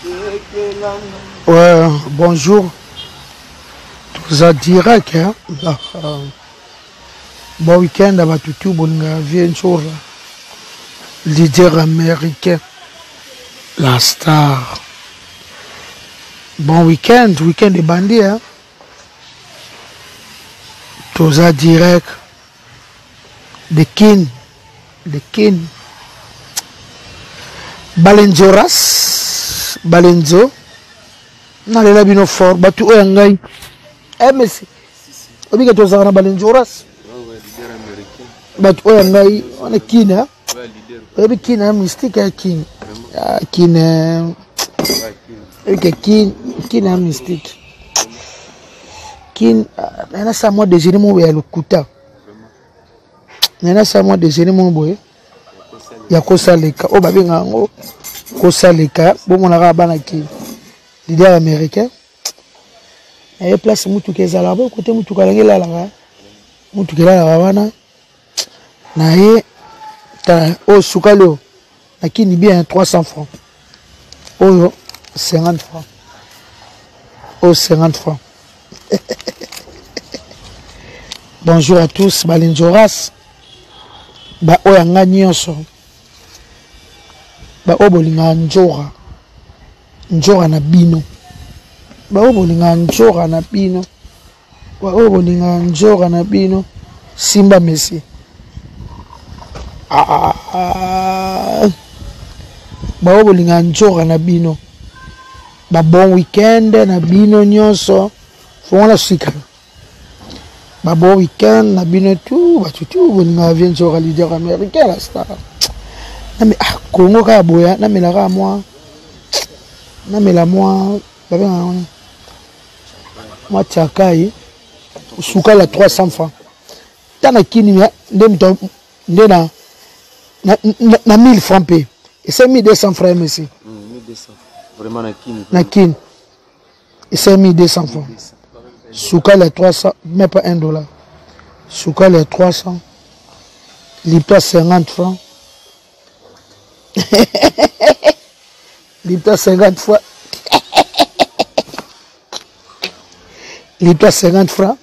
Ouais, bonjour. Tous en direct, hein? Bon week-end à Batutu, Bolinga, Vienchoura. Leader américain. La star. Bon week-end de bandit, hein? Tous en direct. The King. Balenzoras. Balenzo. Nalela bino fort. Batu oyangai. Messi. Obi que tous en Balenzoras. Batu oyangai. On est King, hein? Obi King, hein? Mystique, hein? King. King, King, hein? Mystique. King. Nana sa moi déjeuner mon boy le kuta. Nana sa moi déjeuner mon boy. Ya kosa leka. Oh babi ngango. Kosa leka. Bon mon ara bana ki. Leader américain. Et place mutu kezala ba côté mutu kalangela la. Mutu kela la bana. Na ye ta o sukalo. Na kini bien 300 francs. Oh 50 francs. Oh 50 francs. Bonjour à tous, Balenzoras. Ba oyanga nyonso. Ba obolinga njora. Njora na bino. Ba obolinga njora na bino. Ba obolinga njora na bino. Simba Messi. Ba obolinga njora na bino. Ba bon weekend na bino nyonso. Fonga sika. Ba bon weekend na bino tout, ba tout bolinga Vienchoura leader américain la star. Na me Congo ka boya, na me la ka moi. Na me la moi, ba bien moi tchakai suka la 300 francs. Tana kini na 1000 francs payé. Et c'est 1200 francs aussi. 1200. Vraiment na kini. Na kini. Et c'est 1200 francs. Souka les 300, mais pas $1. Souka les 300. Lipta 50 francs. Lipta 50 francs. Lipta 50 francs.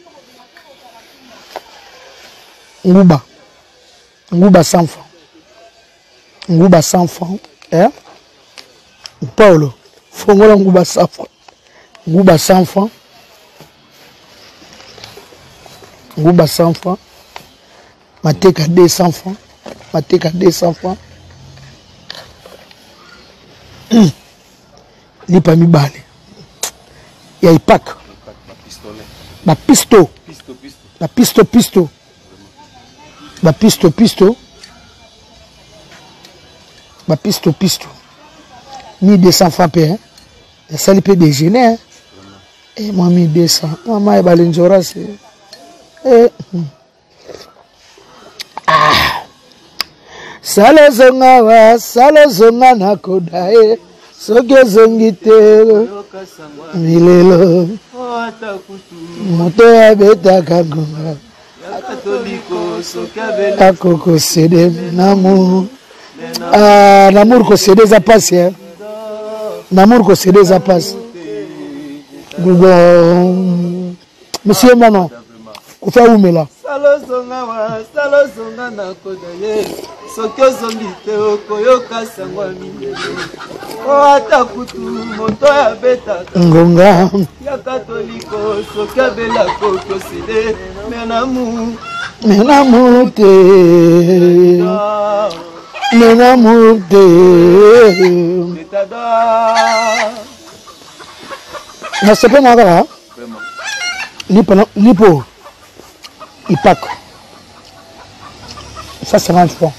Ngouba 100 francs. Ngouba 100 francs. Hein? Paulo. Fongola Ngouba 100 francs. Ngouba 100 francs. Ngouba 100 francs. Mateka 200 francs. Mateka 200 francs. Lipa mibale. Ya ipak. Ba pisto. Ba pisto. Ba pisto. Ba pisto. 1200 francs payé. Et ça lui peut déjeuner. Hein? Et moi 1200. Maman et Balenzoras c'est. Salozonga na kodae soke zongite milelo moto ya beta kagonga akoko cede namour namour ko cede za passe hein namour ko cede za passe monsieur Manon Kofa umela. Salozonga na kodaye. Soki ozongi te okoyoka sangwa mindele. Ata kutu moto ya beta. Ngonga. Ya katoliko soki abela koko sede. Menamu te. Menamu te. Na sepe na gara. Lipo. Ipak. Ça, c'est 50 francs.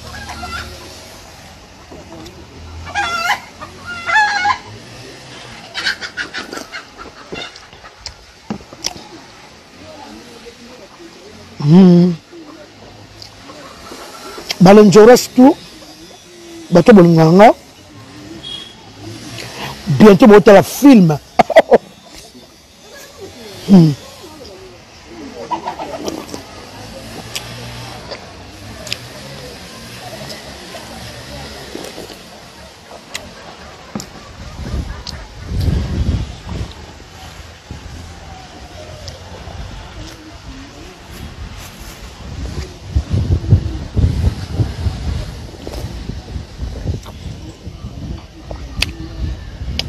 Balenzoras tout. Bateau Bolinganga. Bientôt, vous avez la film.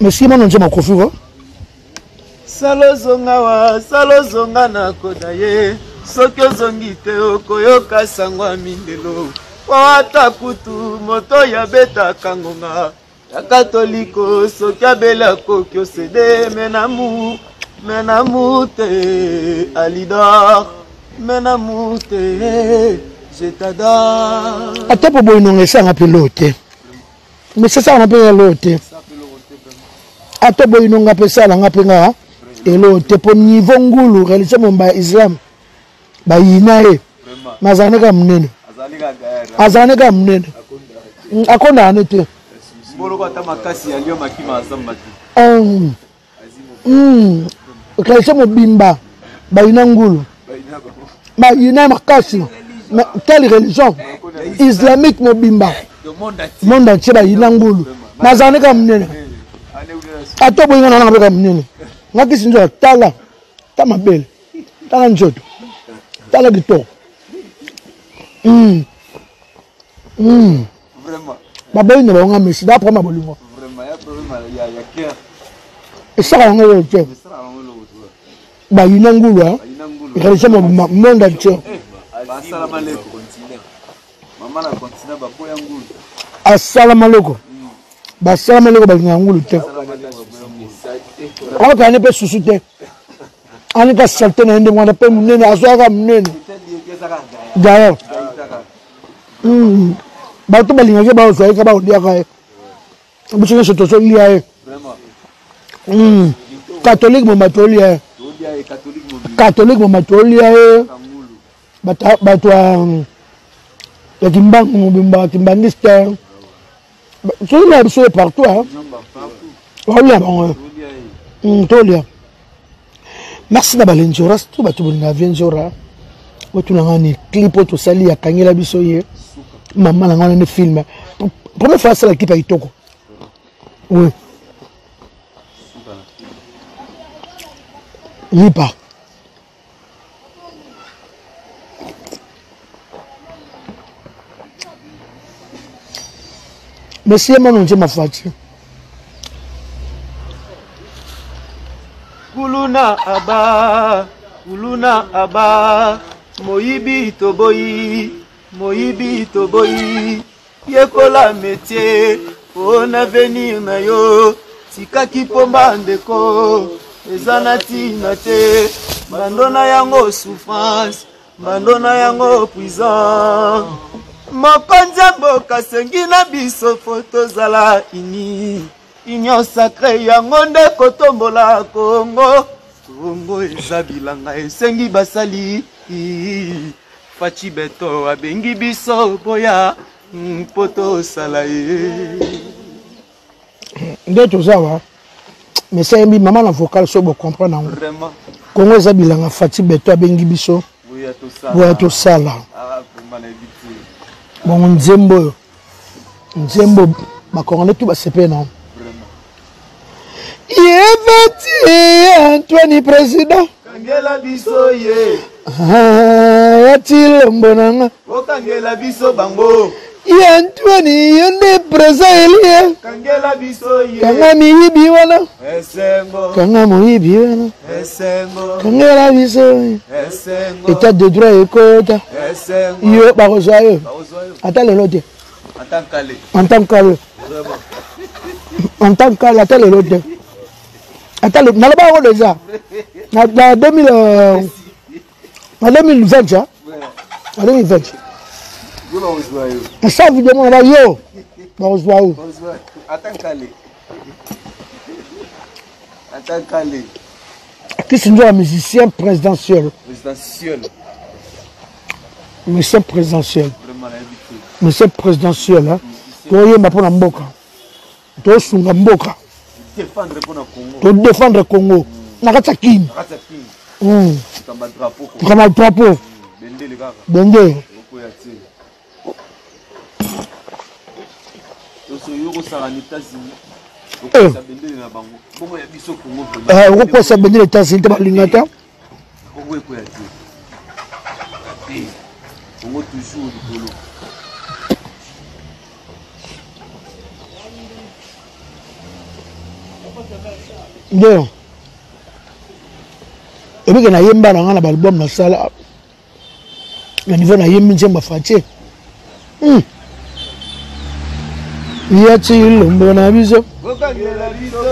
Monsieur Manon Jema Kofiwa. Salozonga wa salozonga na kodaye soki ozongi te okoyoka sangwa mindelo wata kutu moto ya beta kangonga ya katoliko soki abela koki osede menamu te alidor menamu te je t'adore ata po boy non esanga pilote mais c'est ça on appelle l'autre ata boy non nga pesa la nga penga et l'autre pour niveau ngulu réaliser mon ba islam ba yinae mazane ka mnene azane ka mnene akonda anete bolo kwa tamakasi ya lio makima asamba réaliser mon bimba ba yinangulu ba yinae makasi quelle religion islamique mon bimba monde entier ba yinangulu mazane ka mnene ato boy ngana nga ka mnene ngaki sinjo tala tamabele tala njoto tala gito vraiment baboy ne ba nga mesi da prendre bolingo vraiment ya problème ya cœur et ça on est le ba yinangulu hein réaliser mon monde entier assalamu alaikum continent maman na continent ba boya ngulu assalamu alaikum ba assalamu alaikum ba ngulu te on va ne pas sous-souter on est pas salté na ndenge wana pe munene azwaka munene d'ailleurs bato balingaki baozwaka baodiaka biso nyonso tozolia ye catholique moma tolia ye catholique moma tolia ye bato ya kimbangu mobimba kimbangiste tolia biso ye partout baolia bango tolia merci na balenjora surtout bato bolinga vienjora otuna ni clip oto sali ya kangela biso ye maman na ngana ne film première fois ça l'équipe a itoko oui lipa monsieur Manon Jema Fati kuluna aba moyibi toboyi yekola métier on avenir na yo tikaki pomba ndeko ezana tina te bandona yango souffrance bandona yango prison mokonzi mboka sengi na biso foto zala union sacré yango nde kotombola Kongo eza bilanga esengi basali Fachi beto abengi biso boya poto sala ye nde tozawa mais ça mbi maman la vocal so bo comprendre vraiment Kongo eza bilanga Fachi beto abengi biso boya to sala bon nzembo bakongole tu basepe na Yevati Antoine président kangela biso ye Yatile mbonanga okangela biso bango Antoine yonde président elie kangela biso ye kanga miyibi wana esengo kanga moyibi wana esengo kangela biso esengo état de droit ekota esengo yo bakozwa yo ata lelo te en tant que ata lelo te ata naloba yango déjà na 2020 na 2020 asa video mona yo bakozwa yo kisi nzo ya musicien présidentiel monsieur présidentiel toyemba mpona mboka tosunga mboka défendre Congo na kati ya kini kama drapeau bende okoposa bendele États-Unis te balinga ta ndio ebike na yemba na ngana album na sala na niveau na yembi njemba fache yati lombo na biso okangela biso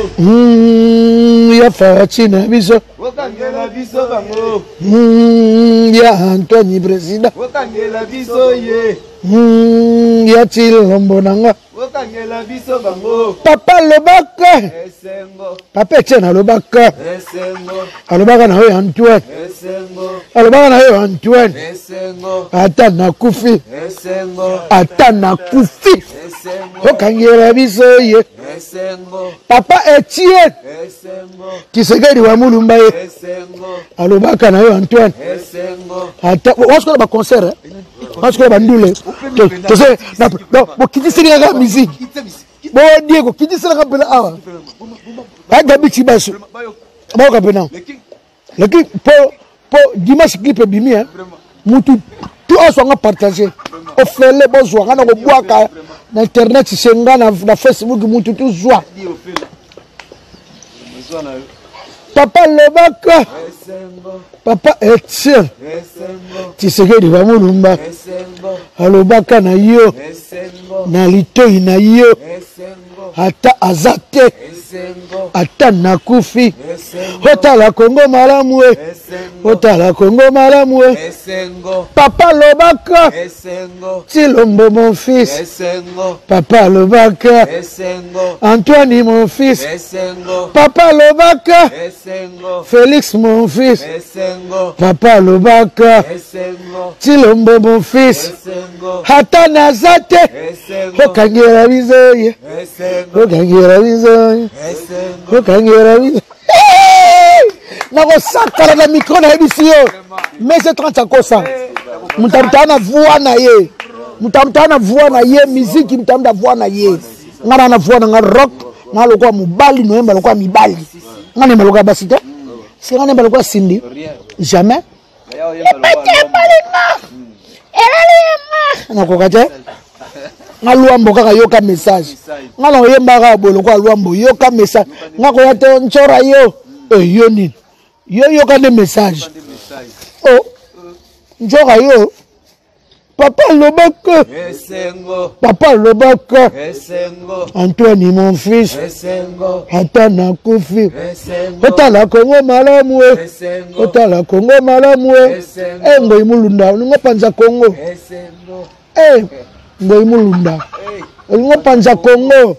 ya fache na biso okangela biso bango ya Antoine président okangela biso ye yati lombo na nga okangela biso bango papa lobaka esengo papa Etienne alobaka esengo alobaka na yo Antoine esengo alobaka na yo Antoine esengo ata nakufi esengo ata nakufi esengo okangela biso ye esengo papa Etienne esengo Tshisekedi wa Mulumba ye esengo alobaka na yo Antoine esengo ata waskola ba concert waskola ba ndule to se na bo kitisiri ga musique bo Diego kitisiri ga pela awa aga bichi baso ba ka pena leki po dimanche clip bimi hein mutu tu asonga partager o fele bo zwa kana ko bwaka na internet senga na Facebook mutu tu zwa papa lobaka papa Etienne Tshisekedi wa Mulumba alobaka na yo na litoi na yo ata azate ata nakufi otala Kongo malamu we otala Kongo malamu we papa lobaka Tshilombo mon fils papa lobaka Antoine mon fils papa lobaka Félix mon fils papa lobaka Tshilombo mon fils ata nazate okangela biso ye okangela biso ye okangela biso nakosakala na micro na yebisi yo mais c'est 30 akosa mutamta na voix na ye mutamta na voix na ye musique mutamta voix na ye ngana na voix na rock na lokwa mobali noyemba lokwa mibali ngana yemba lokwa basi te si ngana yemba lokwa sindi jamais nakoka te nga luambo kaka yoka message nga na oyemba kaka boye lokwa luambo yoka message nga koya te nchora yo yo nini yo yoka nde message o nchora yo papa lobaka papa lobaka Antoine mon fils ata nakufi otala Kongo malamu we otala Kongo malamu we ngoyi mulunda olingo panza Kongo ngoyi mulunda olingo panza Kongo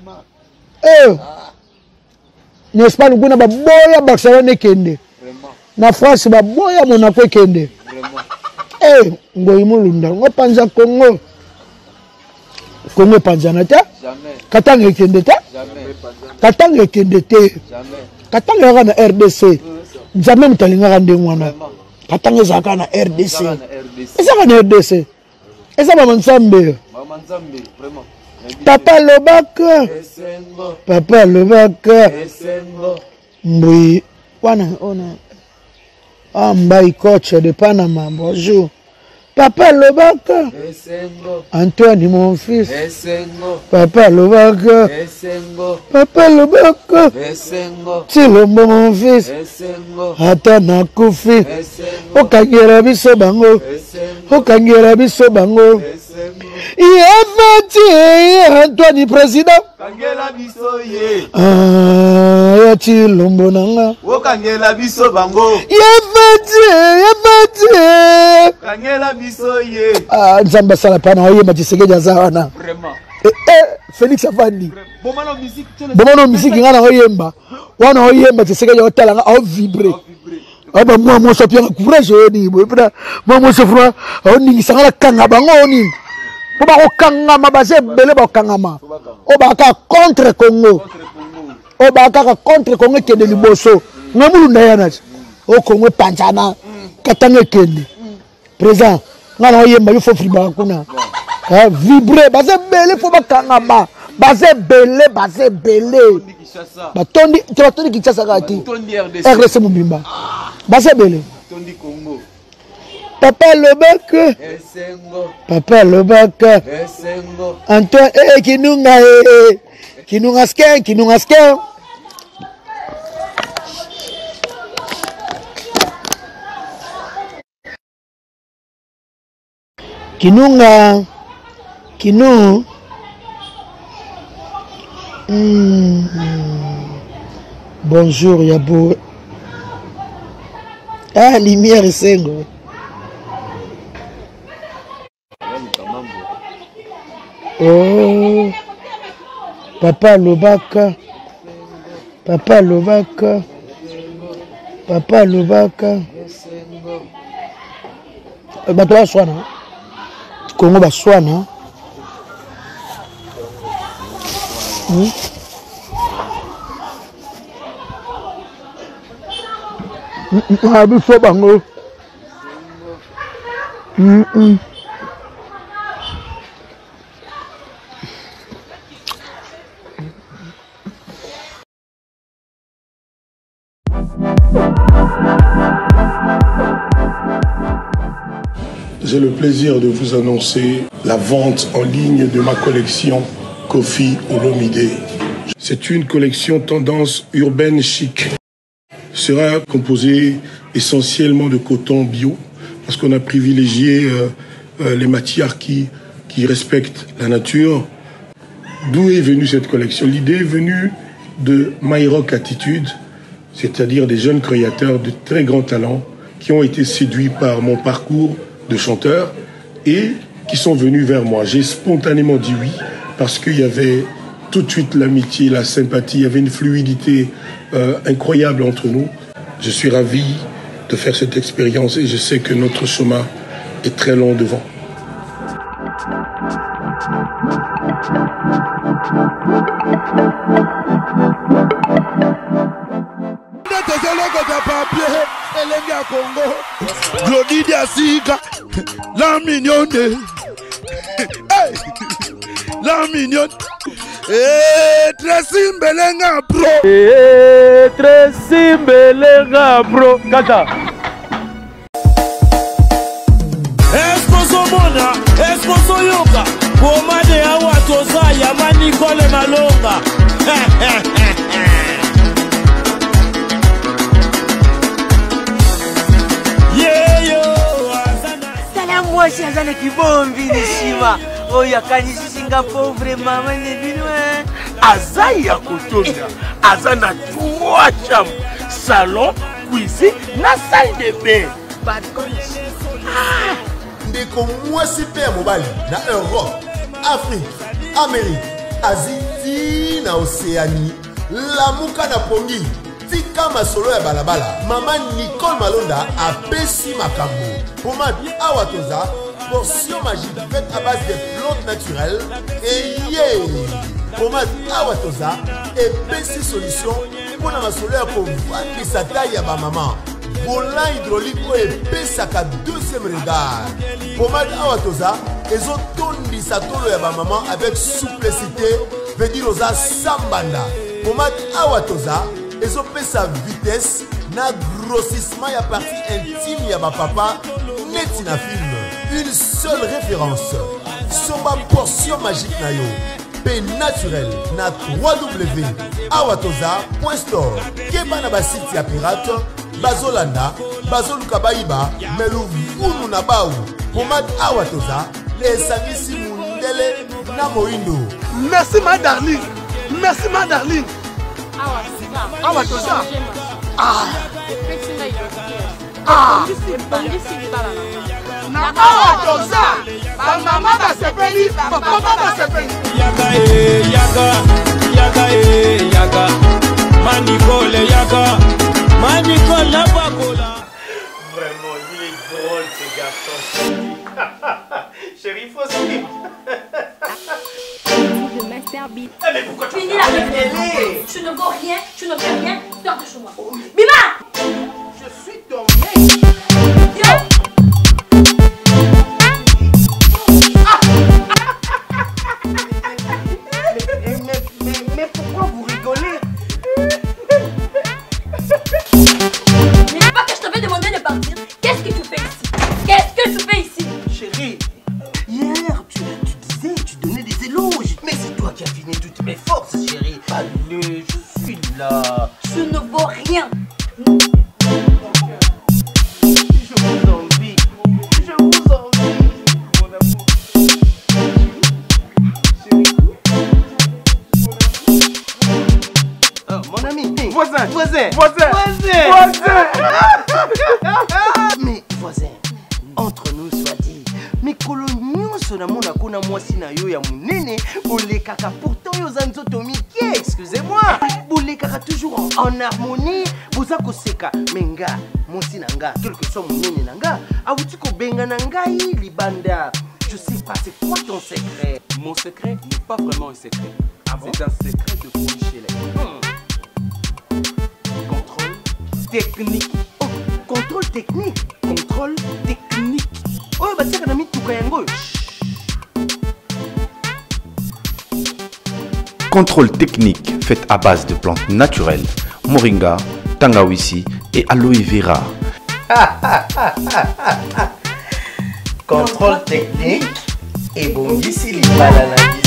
na Espagne kuna baboya Barcelone kende na France baboya Monaco kende ngoyi mulunda ngo panza Kongo Kongo panzana te katanga ekende te katanga ekende te katanga yaka na RDC jamais mutalinga ndenge wana katanga ezaka na RDC ezaka na RDC ezaba manzambe papa lobaka papa lobaka mbui wana ona Mbaye coach de Panama bonjour papa lobaka Antoine mon fils papa lobaka papa lobaka Tshilombo mon fils ata nakufi okangela biso bango okangela biso bango yefati Antoine président kangela biso ye ya Tshilombo nanga okangela biso bango yefati kangela biso ye nzambe asala pana oyemba Tshisekedi aza wana Félix afandi bomano musiki nga na oyemba wana oyemba Tshisekedi otala nga ovibre aba mwa moso pia courage yoni boy pena mwa moso froid oningisa nga kanga bango oni po ba okangama base bele ba okangama obaka contre Congo obaka contre Congo kende liboso ngamulunda yana o Congo panjana katanga kende présent nga na oyemba yo fo friba kuna vibrer base bele fo bakangama base bele batondi Kinshasa kati RDC Mubimba base bele papa lobaka papa lobaka Antoine kinunga Kinungaske, kinungaske. Kinunga, kinu. Bonjour, Yabo. Ah, lumière et sengo. Oh, Papa Lobaka. Papa Lobaka. Papa Lobaka. Bato baswana. Congo baswana. Biso bango. J'ai le plaisir de vous annoncer la vente en ligne de ma collection Kofi Olomide. C'est une collection tendance urbaine chic. Sera composée essentiellement de coton bio parce qu'on a privilégié les matières qui respectent la nature. D'où est venue cette collection? L'idée est venue de My Rock Attitude, c'est-à-dire des jeunes créateurs de très grands talents qui ont été séduits par mon parcours de chanteur et qui sont venus vers moi. J'ai spontanément dit oui parce qu'il y avait tout de suite l'amitié, la sympathie, il y avait une fluidité incroyable entre nous. Je suis ravi de faire cette expérience et je sais que notre chemin est très long devant. Glody Diasika, la mignonne, hey, la mignonne, Tracy Mbelenga bro, Tracy Mbelenga bro, kata. Esposo mona, esposo yoka, pomade awa toza yama Nicole Malonga. Moi si azana kibombi nishima oya kanisi Singapore vraiment mane bino Azaya kotonda azana 3 chambres, salon, cuisine na salle de bain. Ndeko mwasi pe ya mobali na Europe, Afrique, Amérique, Asie na Océanie, lamuka na pongi tika masolo ya balabala. Maman Nicole Malonda apesi makambo. Pomade Awatoza, portion magique faite à base de plantes naturelles. Et pomade Awatoza et petite solution pour la masolo pour vendre sa taille à ma maman. Volant hydraulique et pesaka deuxième regard. Pomade Awatoza et ont tondi sa tolo ya ma maman avec souplicité. Veut dire aux sambanda. Pomade Awatoza et ont fait sa vitesse. Na grossissement ya partie intime ya ba papa neti na film. Une seule référence. Soba portion magique na yo. P naturel na www.awatoza.store. Keba na ba site ya pirate bazolanda bazoluka baiba melu vunu na bau. Pomade Awatoza esangisi mundele na moindo. Merci ma darling. Merci ma darling. Awatoza. Awatoza, ba mama ba sepeli, ba papa ba sepeli. Yaga yaga, Manicole yaga, Manicole la bakola. Vraiment, il est drôle ce garçon. Chérie, faut suivre. Master Beat. Mais pourquoi tu finis la réunion? Tu ne vaux rien, tu ne fais rien, sors de chez moi. Bima! Je suis ton mec. Mais pourquoi vous rigolez? Mais c'est pas que je t'avais demandé de partir. Qu'est-ce que tu fais ici? Qu'est-ce que tu fais ici? Chérie, hier tu disais, tu donnais des éloges. Mais c'est toi qui as fini toutes mes forces, chérie. là. Je ne vaux rien. Je vous envie. Je vous envie. Mon amour. Oh, mon ami. Voisin. Voisin. Voisin. Voisin. Mais voisin, entre nous soit dit, mais coloniaux sont dans mon akona moi si na yo ya munene, bolé kaka pourtant yo zanzoto miki, excusez-moi. Bolé kaka toujours en harmonie, boza ko seka menga, mon si nanga, quel que soit munene nanga, awuti ko benga nangai libanda. Je sais pas, c'est quoi ton secret? Mon secret n'est pas vraiment un secret. C'est un secret de Polichelek. Contrôle technique. Oh, contrôle technique. Contrôle technique. Oh, bah c'est un tout kayango. Contrôle technique fait à base de plantes naturelles, moringa, tangawizi et aloe vera. Contrôle technique et bon d'ici les bananes.